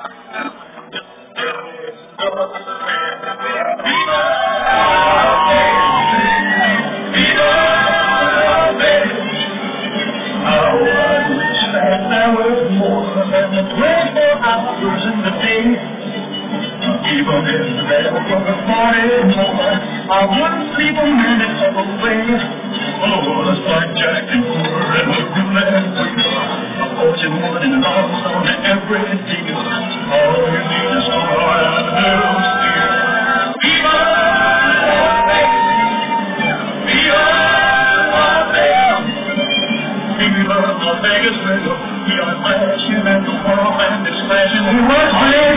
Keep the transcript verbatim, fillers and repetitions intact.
Even if there was a morning moment, I wouldn't sleep a minute away. Oh, the blackjack and poor and the roulette wheel, a fortune woman and lost on every deal. All you need is to run and lose steer. Viva la Vegas! Viva la Vegas! Viva Las Vegas, Vegas! We are flashing and the world and it's flashing. We were